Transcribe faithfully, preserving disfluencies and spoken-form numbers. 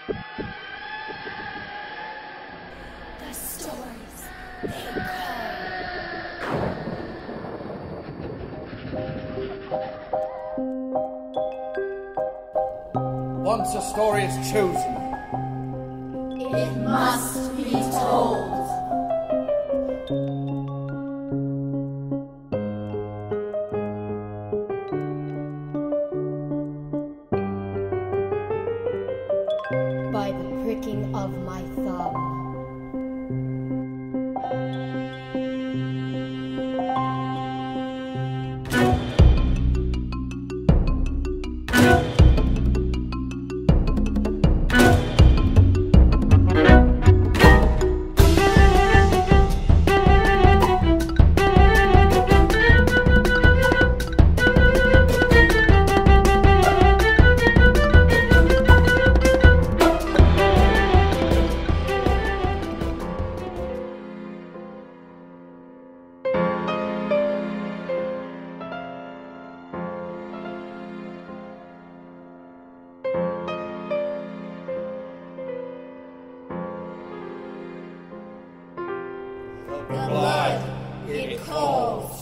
The stories they call. Once a story is chosen, it must be told. By the pricking of my thumb. The blood it calls.